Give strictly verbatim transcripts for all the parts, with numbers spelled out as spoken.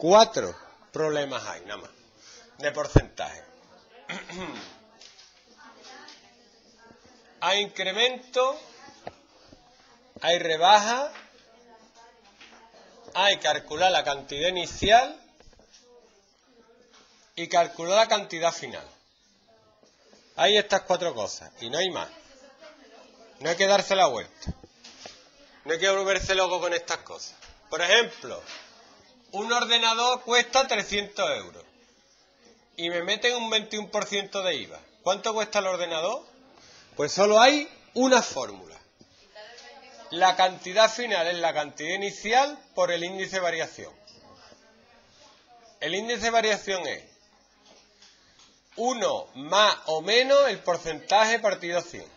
Cuatro problemas hay, nada más, de porcentaje. Hay incremento, hay rebaja, hay calcular la cantidad inicial y calcular la cantidad final. Hay estas cuatro cosas y no hay más. No hay que darse la vuelta. No hay que volverse loco con estas cosas. Por ejemplo, un ordenador cuesta trescientos euros y me meten un veintiuno por ciento de I V A. ¿Cuánto cuesta el ordenador? Pues solo hay una fórmula. La cantidad final es la cantidad inicial por el índice de variación. El índice de variación es uno más o menos el porcentaje partido cien.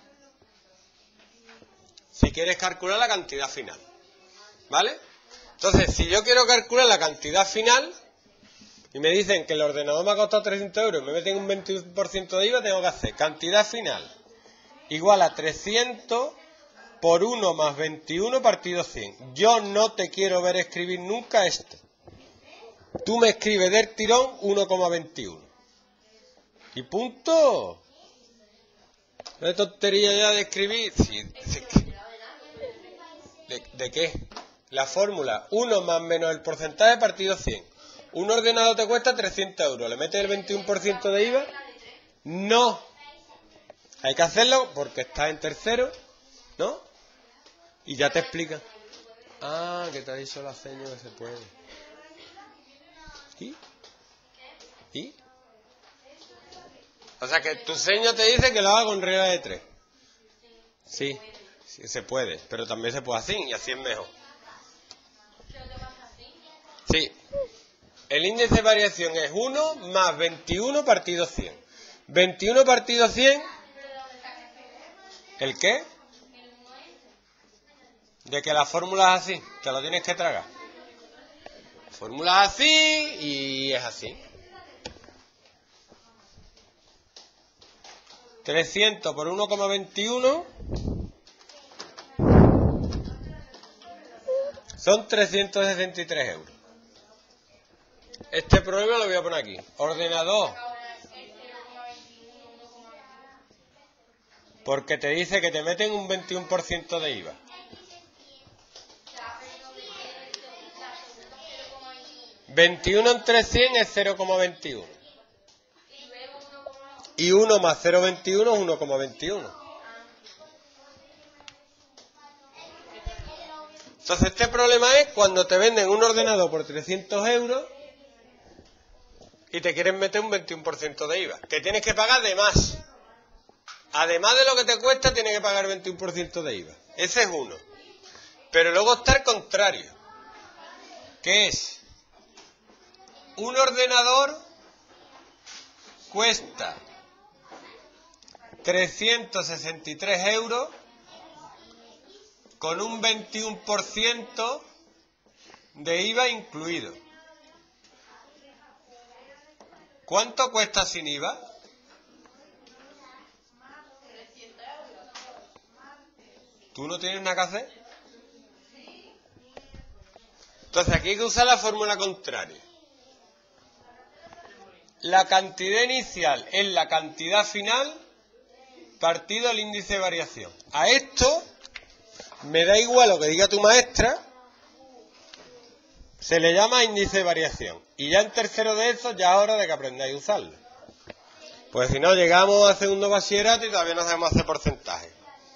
Si quieres calcular la cantidad final. ¿Vale? Entonces, si yo quiero calcular la cantidad final y me dicen que el ordenador me ha costado trescientos euros y me meten un veintiuno por ciento de I V A, tengo que hacer cantidad final igual a trescientos por uno más veintiuno partido cien. Yo no te quiero ver escribir nunca esto. Tú me escribes del tirón uno coma veintiuno. Y punto. No es tontería ya de escribir. Sí, sí. ¿De, ¿De qué? La fórmula uno más menos el porcentaje partido cien. Un ordenador te cuesta trescientos euros. ¿Le metes el veintiuno por ciento de I V A? No. Hay que hacerlo porque está en tercero, ¿no? Y ya te explica. Ah, que te ha dicho la seño que se puede. ¿Y? ¿Y? O sea que tu seño te dice que lo haga con regla de tres. Sí, sí se puede, pero también se puede así y así es mejor. Sí. El índice de variación es uno más veintiuno partido cien. veintiuno partido cien. ¿El qué? De que la fórmula es así, te lo tienes que tragar. La fórmula es así y es así. trescientos por uno coma veintiuno son trescientos sesenta y tres euros. Este problema lo voy a poner aquí. Ordenador. Porque te dice que te meten un veintiuno por ciento de I V A. veintiuno entre cien es cero coma veintiuno. Y uno más cero coma veintiuno es uno coma veintiuno. Entonces este problema es cuando te venden un ordenador por trescientos euros y te quieren meter un veintiuno por ciento de I V A. Que tienes que pagar de más. Además de lo que te cuesta, tienes que pagar veintiuno por ciento de I V A. Ese es uno. Pero luego está el contrario. Que es un ordenador cuesta trescientos sesenta y tres euros con un veintiuno por ciento de I V A incluido. ¿Cuánto cuesta sin I V A? ¿Tú no tienes nada que hacer? Entonces aquí hay que usar la fórmula contraria. La cantidad inicial es la cantidad final partido el índice de variación. A esto me da igual lo que diga tu maestra, se le llama índice de variación. Y ya en tercero de eso ya es hora de que aprendáis a usarlo. Pues si no, llegamos a segundo bachillerato y todavía no sabemos hacer porcentaje.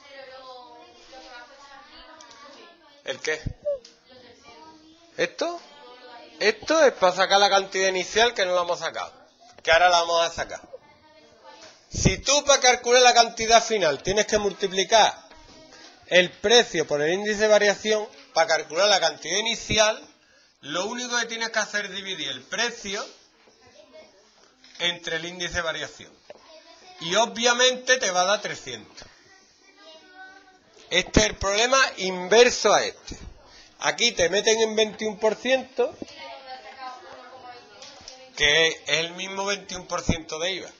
¿El qué? ¿Esto? Esto es para sacar la cantidad inicial que no la hemos sacado. Que ahora la vamos a sacar. Si tú para calcular la cantidad final tienes que multiplicar el precio por el índice de variación, para calcular la cantidad inicial, lo único que tienes que hacer es dividir el precio entre el índice de variación. Y obviamente te va a dar trescientos. Este es el problema inverso a este. Aquí te meten en veintiuno por ciento, que es el mismo veintiuno por ciento de I V A.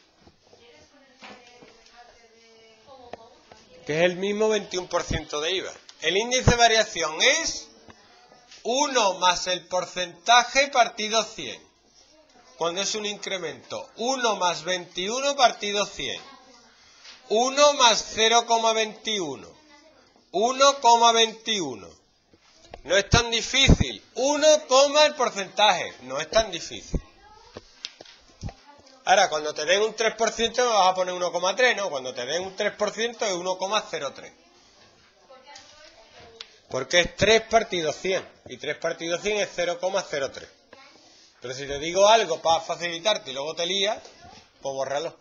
Que es el mismo veintiuno por ciento de I V A. El índice de variación es uno más el porcentaje partido cien. Cuando es un incremento, uno más veintiuno partido cien. uno más cero coma veintiuno. uno coma veintiuno. No es tan difícil. uno, el porcentaje. No es tan difícil. Ahora, cuando te den un tres por ciento me vas a poner uno coma tres, ¿no? Cuando te den un tres por ciento es uno coma cero tres. Porque es tres partido cien. Y tres partido cien es cero coma cero tres. Pero si te digo algo para facilitarte y luego te lías, pues bórralo.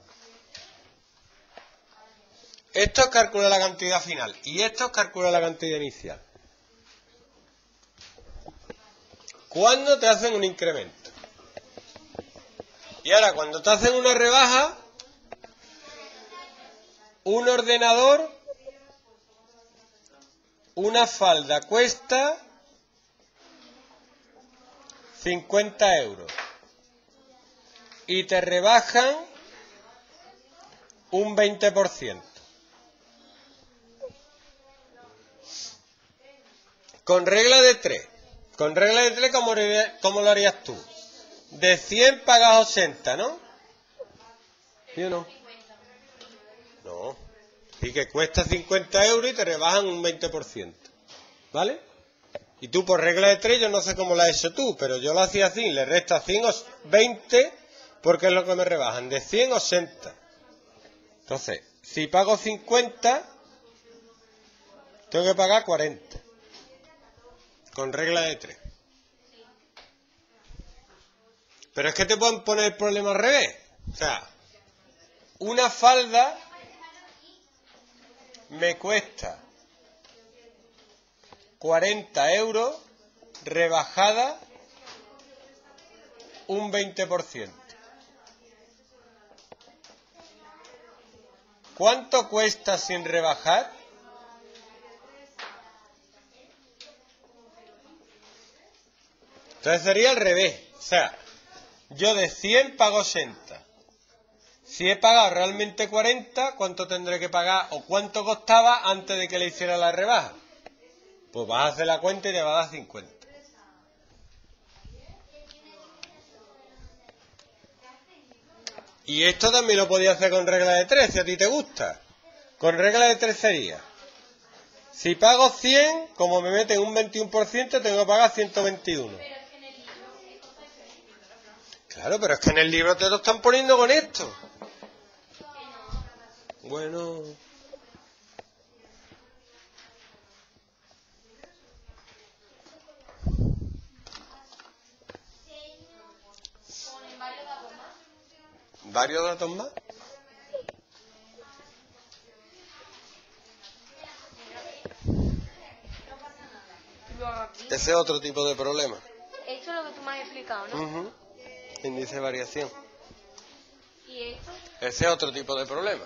Esto es calcular la cantidad final. Y esto es calcular la cantidad inicial. ¿Cuándo te hacen un incremento? Y ahora, cuando te hacen una rebaja, un ordenador, una falda cuesta cincuenta euros. Y te rebajan un veinte por ciento. Con regla de tres. Con regla de tres, ¿cómo, cómo lo harías tú? De cien pagas ochenta, ¿no? ¿Sí o no? No. Y que cuesta cincuenta euros y te rebajan un veinte por ciento. ¿Vale? Y tú por regla de tres, yo no sé cómo la has hecho tú, pero yo lo hacía así, le resta cien o veinte, porque es lo que me rebajan. De cien, ochenta. Entonces, si pago cincuenta, tengo que pagar cuarenta. Con regla de tres. Pero es que te pueden poner el problema al revés. O sea, una falda me cuesta cuarenta euros rebajada un veinte por ciento. ¿Cuánto cuesta sin rebajar? Entonces sería al revés. O sea, yo de cien pago ochenta. Si he pagado realmente cuarenta, ¿cuánto tendré que pagar o cuánto costaba antes de que le hiciera la rebaja? Pues vas a hacer la cuenta y te va a dar cincuenta. Y esto también lo podía hacer con regla de tres, si a ti te gusta. Con regla de tres sería, si pago cien, como me meten un veintiuno por ciento, tengo que pagar ciento veintiuno. Claro, pero es que en el libro te lo están poniendo con esto. Bueno. ¿Varios datos más? Ese es otro tipo de problema. Esto es lo que tú me has explicado, ¿no? Uh-huh. Índice de variación. ¿Y esto? Ese es otro tipo de problema.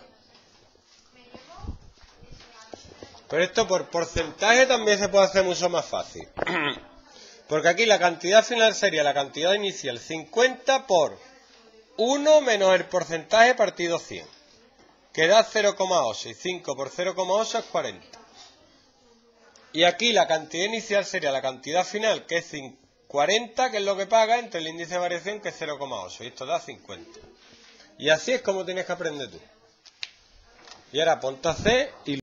Pero esto por porcentaje también se puede hacer mucho más fácil. Porque aquí la cantidad final sería la cantidad inicial cincuenta por uno menos el porcentaje partido cien. Que da cero coma ocho. Y cinco por cero coma ocho es cuarenta. Y aquí la cantidad inicial sería la cantidad final, que es cuarenta, que es lo que paga, entre el índice de variación, que es cero coma ocho. Y esto da cincuenta. Y así es como tienes que aprender tú. Y ahora ponte a hacer y